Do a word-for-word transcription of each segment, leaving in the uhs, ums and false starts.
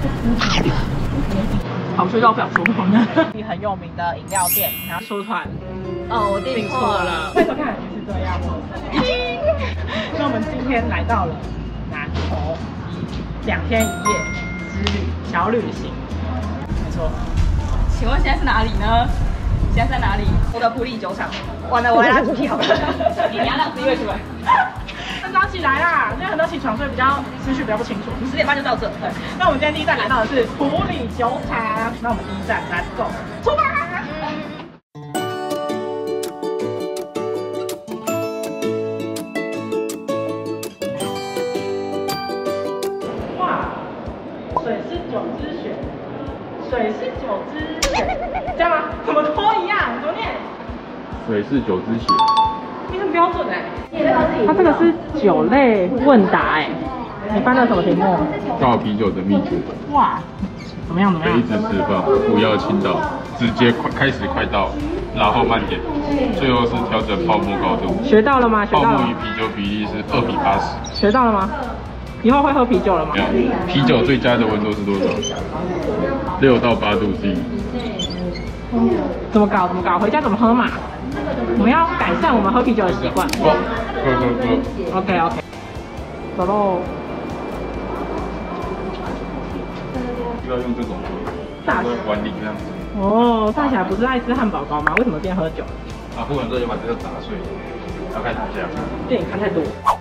好吃到不想说谎的，很有名的饮料店，然后说团， 哦，我订错了。 为什么看起是这样？那我们今天来到了南投两天一夜之旅小旅行，没错。 请问现在是哪里呢？现在在哪里？我的普里酒厂。完了，我要拉主题好了。你要让 C 位出来。 很早起来啦，现在很早起床，所以比较思绪比较不清楚。 你十点半就到这。 对。那我们今天第一站来到的是普里酒厂。那我们第一站 ，Let's go， 出发！哇，水是九之选，水是九之选，这样吗？怎么都一样？怎么念？ 水是九之血。 你很标准哎、欸，它这个是酒类问答哎、欸，你翻的什么题目？ 造啤酒的秘诀。 哇，怎么样怎么样？ 杯子释放，不要倾倒，直接快开始快倒，然后慢点，最后是调整泡沫高度。 学到了吗？学到了。 泡沫与啤酒比例是二比八十。 学到了吗？以后会喝啤酒了吗？ 啤酒最佳的温度是多少？六到八度 C。 怎么搞？怎么搞？回家怎么喝嘛？我们要改善我们喝啤酒的习惯。 喝喝喝。 OK OK。走喽。 就要用这种大管理这样子。 哦，大侠不是爱吃汉堡包吗？为什么变喝酒？ 啊，喝完之后就把这个砸碎，要开始这样。 电影看太多。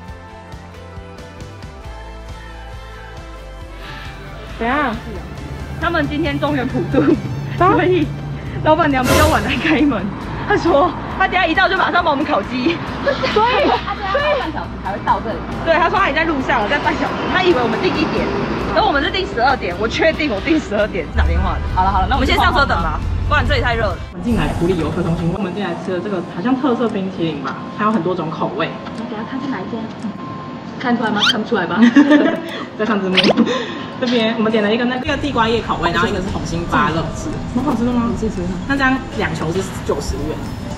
怎样？ 他们今天中原普渡，所以老板娘比较晚来开门。她说她等下一到就马上帮我们烤鸡，所以她说要半小时才会到这里。对，她说她已经在路上了，在半小时。她以为我们定一点，然后我们是定十二点。我确定我定十二点打电话的。好了好了，那我们先上车等吧，不然这里太热了。 我们进来普里游客中心，我们进来吃了这个好像特色冰淇淋吧，它有很多种口味。 你等下看是哪一间？看出来吗？看不出来吧？ 在看字幕。这边我们点了一个那个地瓜叶口味，然后一个是红心芭乐，蛮好吃的吗？ 你试试看。 那这样两球是九十元。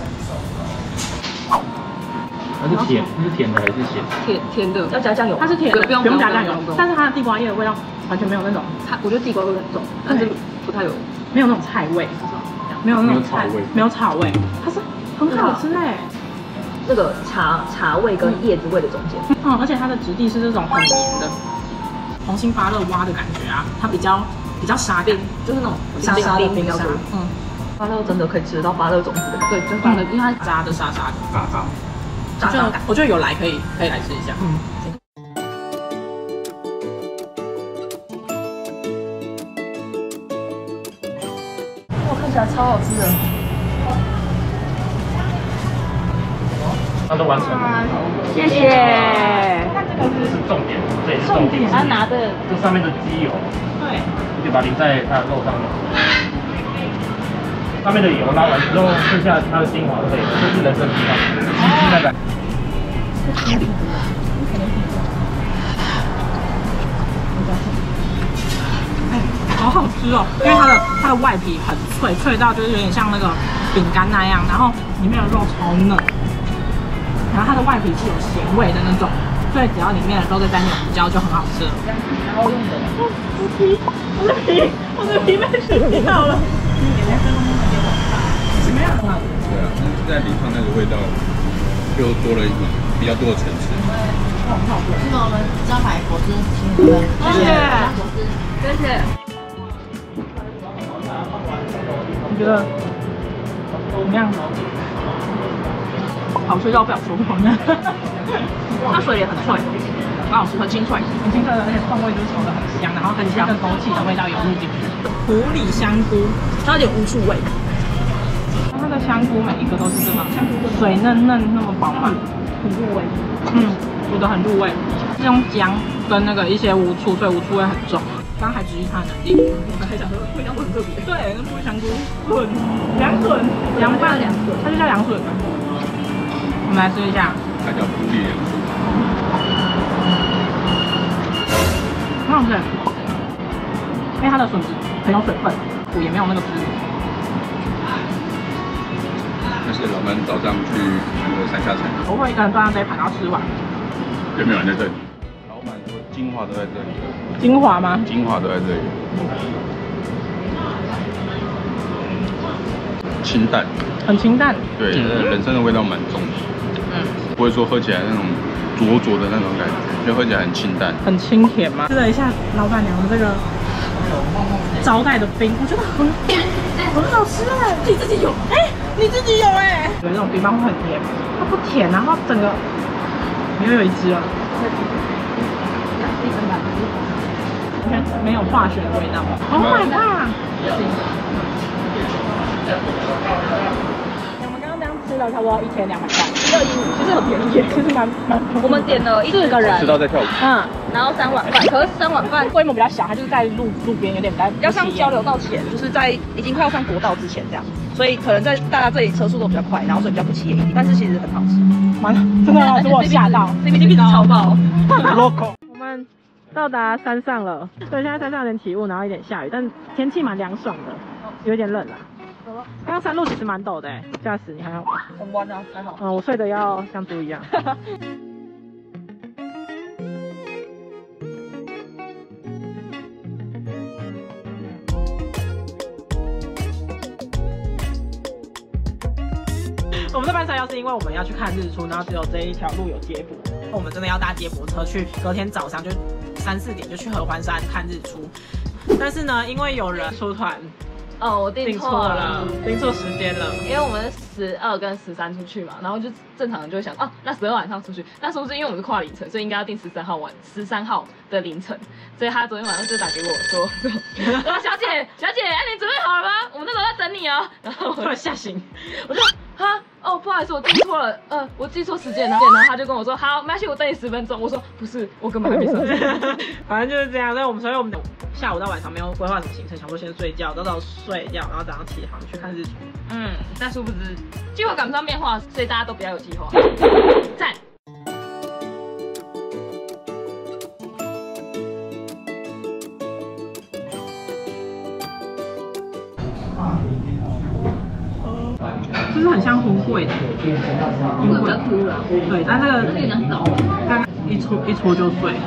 它是甜，是甜的还是咸？ 甜甜的，要加酱油。它是甜的，不用不用加酱油，但是它的地瓜叶的味道完全没有那种， 它我觉得地瓜味很重，但是不太有， 没有那种菜味，没有那种菜味，没有草味，它是很好吃哎。 那个茶茶味跟叶子味的中间， 嗯，而且它的质地是这种很黏的，红心芭乐蛙的感觉啊，它比较比较沙冰， 就是那种沙沙的冰比较多。嗯，芭乐真的可以吃得到芭乐种子的，对，真芭乐，因为它渣的沙沙的， 渣渣， 渣渣感。我觉得有来可以可以来吃一下。嗯。 哇，看起来超好吃的。 它都完成了， 谢谢。 看这个是重点，这也是重点。 他拿着这上面的鸡油， 对， 就把淋在它的肉上面。上面的油拉完之后，剩下它的精华可以，这是人参鸡汤，鸡蛋感。 哎，好好吃哦！因为它的它的外皮很脆，脆到就是有点像那个饼干那样，然后里面的肉超嫩。然后它的外皮是有咸味的那种，所以只要里面的肉再沾点胡椒就很好吃了。 然后用的， 我的皮，我的皮，我的皮被吃掉了。怎么样？ 对啊，在淋上那个味道又多了一种比较多的层次。 哦，很好吃。 这个我们招牌果汁，请喝。 谢谢。 果汁，谢谢。 你觉得怎么样？好吃到不想说谎的， 它水也很脆，很好吃，很清脆， 很清脆的，而且风味就是炒的很香，然后很香，跟枸杞的味道有入进去。普里香菇， 它有点乌醋味。 它的香菇每一个都是这么水嫩嫩，那么饱满， 很入味。 嗯，煮的很入味，是用姜跟那个一些乌醋，所以乌醋味很重。刚还质疑它的能力， 我还想说味道会很特别。 对，那普里香菇笋，凉笋，凉拌凉笋，它就叫凉笋。我们来吃一下， 它叫普里凉笋， 很好吃，因为它的笋子很有水分，苦也没有那个汁。 那是老板早上去那个山下城， 我会一个人端上这一盘，然后吃完。 有没有人在这里？老板说精华都在这里了。 精华吗？ 精华都在这里。清淡， 很清淡。 对，嗯、人参的味道蛮重的。嗯，不会说喝起来那种灼灼的那种感觉，就喝起来很清淡， 很清甜嘛。吃了一下老板娘的这个招待的冰，我觉得很很好吃哎，你自己有哎、欸，你自己有哎、欸。有那种冰棒会很甜，它不甜，然后整个你又有一只了。你看没有化学的味道。Oh my god！ 我们刚刚这样吃了差不多一千两百块，二一五，其实很便宜，其实蛮蛮。 我们点了四个人， 吃到在跳舞。 嗯，然后三碗饭，可是三碗饭规模比较小，它就是在路路边，有点比较要上交流道前，就是在已经快要上国道之前这样，所以可能在大家这里车速都比较快，然后所以比较不起眼一点，但是其实很好吃， 蛮真的很好吃，我吓到 ，C P 值超爆。 local。我们到达山上了，对，现在山上有点起雾，然后有点下雨，但天气蛮凉爽的，有点冷啦。刚刚山路其实蛮陡的哎，驾驶你还好吗？ 很弯啊，还好。 嗯，我睡得要像猪一样。我们这班山腰是因为我们要去看日出，然后只有这一条路有接驳，我们真的要搭接驳车去，隔天早上就三四点就去合欢山看日出。但是呢，因为有人出团。 哦，我订错了， 订错时间了。 因为我们十二跟十三出去嘛，然后就正常人就会想，哦，那十二晚上出去，那是不是因为我们是跨凌晨，所以应该要订十三号晚十三号的凌晨？所以他昨天晚上就打给我说，说，说小姐，小姐，哎、啊，你准备好了吗？我们那时候在等你哦。然后我突然吓醒， 我就哈。哦，不好意思，我记错了，呃，我记错时间了。然后他就跟我说，好，没关系，我等你十分钟。我说不是，我根本还没上车。 反正就是这样，所以我们所以我们下午到晚上没有规划什么行程，想说先睡觉，早早睡觉，然后早上起床去看日出。 嗯，但殊不知计划赶不上变化，所以大家都比较有计划。赞。 就是很像荤桂的，荤桂比较突然，对，但这个大概一搓一搓就碎。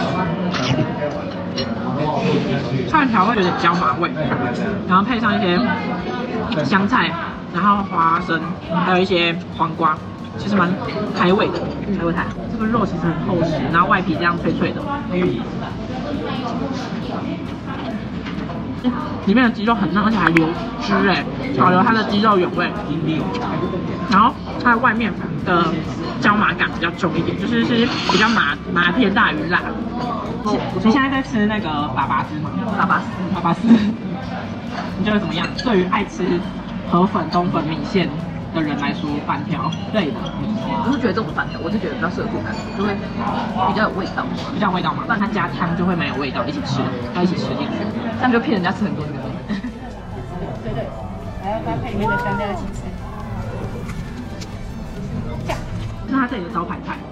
串条会有点椒麻味，然后配上一些香菜，然后花生，还有一些黄瓜，其实蛮开胃的，开胃菜。这个肉其实很厚实，然后外皮这样脆脆的。里面的鸡肉很嫩，而且还流汁哎，保留它的鸡肉原味。然后它的外面的椒麻感比较重一点，就是是比较麻麻偏大于辣。你现在在吃那个粑粑丝吗？粑粑丝，粑粑丝，你觉得怎么样？对于爱吃河粉、冬粉、米线的人来说，板条类的， 我是觉得这种板条，我是觉得比较适合做感，就会比较有味道， 比较有味道嘛。不然它加汤就会没有味道，一起吃，要一起吃进去， 这样就骗人家吃很多这个东西。 对对，还要搭配里面的香料一起吃。 这样，这是它这里的招牌菜。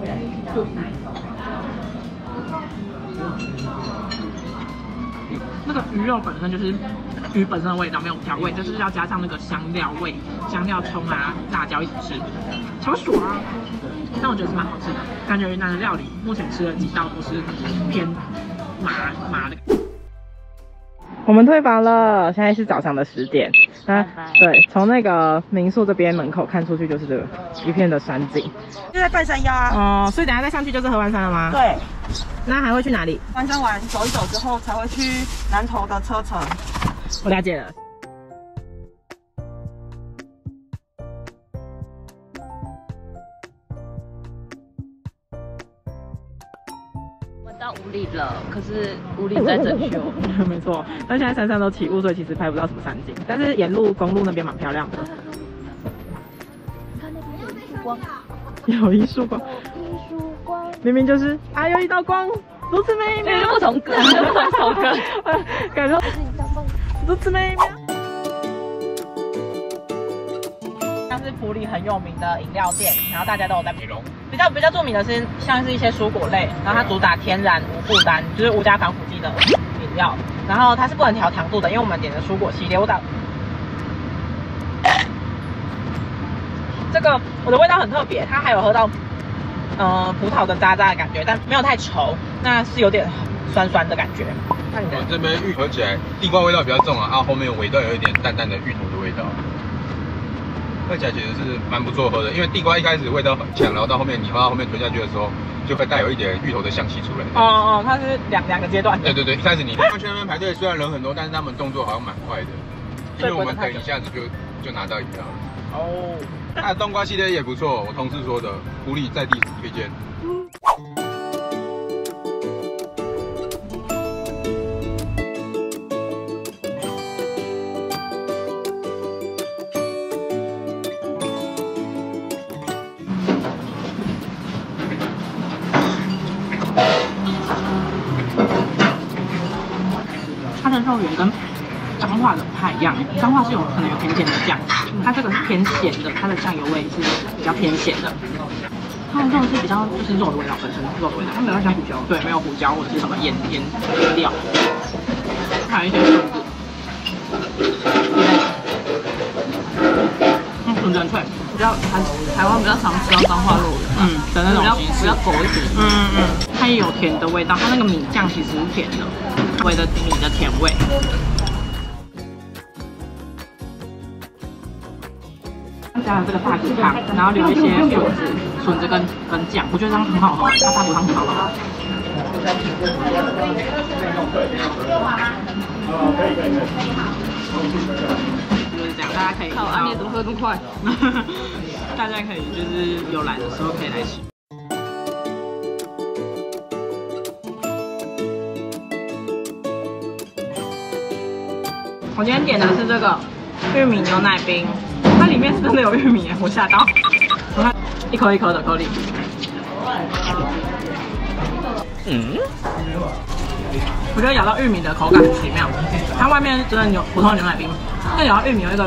那个鱼肉本身就是鱼本身的味道，没有调味，就是要加上那个香料味，香料、葱啊、辣椒一起吃，超爽啊！但我觉得是蛮好吃的，感觉云南的料理目前吃了几道都是偏麻麻的。我们退房了，现在是早上的十点。那对，从那个民宿这边门口看出去就是这个一片的山景， 就在半山腰啊。 哦，所以等下再上去就是合欢山了吗？ 对。 那还会去哪里？ 翻山完走一走之后，才会去南投的车城。 我了解了。 到五里了，可是五里在整修。 没错，但现在山上都起雾，所以其实拍不到什么山景。但是沿路公路那边蛮漂亮的。 看那边有一束光， 有一束光， 一束光， 明明就是啊，有一道光，如此美妙。 不同歌，不同首歌， 感受如此美妙。像是埔里很有名的饮料店，然后大家都有在美容。比较比较著名的是像是一些蔬果类，然后它主打天然无负担，就是无加防腐剂的饮料。然后它是不能调糖度的，因为我们点的蔬果系列，我打这个我的味道很特别，它还有喝到呃葡萄的渣渣的感觉，但没有太稠，那是有点酸酸的感觉。那你我这边芋合起来，地瓜味道比较重啊，啊后面尾段有一点淡淡的芋头的味道，喝起来其实是蛮不错喝的。因为地瓜一开始味道很强，然后到后面你喝到后面吞下去的时候，就会带有一点芋头的香气出来。 哦哦，它是两两个阶段。 对对对，一开始你去那边排队，虽然人很多，但是他们动作好像蛮快的，因为我们等一下子就就拿到饮料了。哦，那冬瓜系列也不错，我同事说的，普里在地推荐。 它的肉圆跟彰化的不太一样，彰化是有可能有甜甜的酱，它这个是偏咸的，它的酱油味是比较偏咸的。它的肉是比较就是肉的味道，本身肉的味道，它没有像胡椒，对，没有胡椒或者是什么腌腌腌料，还有一些笋子，嗯，笋子很脆， 比较台台湾比较常吃到彰化肉圆， 嗯的那种形式， 比较狗一点， 嗯嗯，它也有甜的味道，它那个米酱其实是甜的，味的米的甜味。加了这个大骨汤，然后留一些笋子、笋子跟跟酱，我觉得这样很好喝，它大骨汤很好喝。就是这样，大家可以好，啊，你怎么喝这么快？ 大家可以就是有来的时候可以来吃。我今天点的是这个玉米牛奶冰。它里面是真的有玉米，我吓到。我看一颗一颗的颗粒。嗯，我觉得咬到玉米的口感很奇妙。它外面是真的牛普通的牛奶冰，但咬到玉米有一个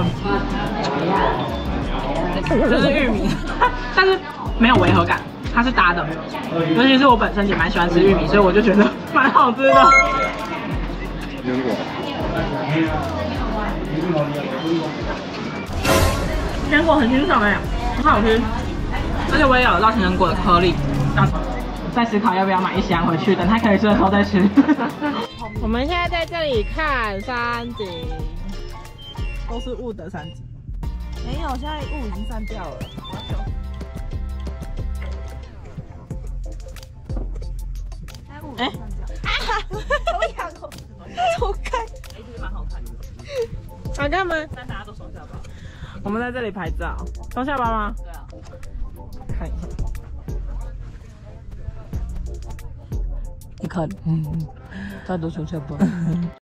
就是玉米，但是没有违和感，它是搭的。尤其是我本身也蛮喜欢吃玉米，所以我就觉得蛮好吃的。 坚果。 坚果很清爽哎，很好吃，而且我也咬得到坚果的颗粒。再思考要不要买一箱回去，等它可以吃的时候再吃。我们现在在这里看山景，都是雾的山景。 没有，现在雾已经散掉了。 哎， 我痒口，走开。 哎，这个蛮好看的。 好看吗？ 但大家都双下巴。 我们在这里拍照，双下巴吗？ 对啊。 看一下。你看，嗯，他都双下巴。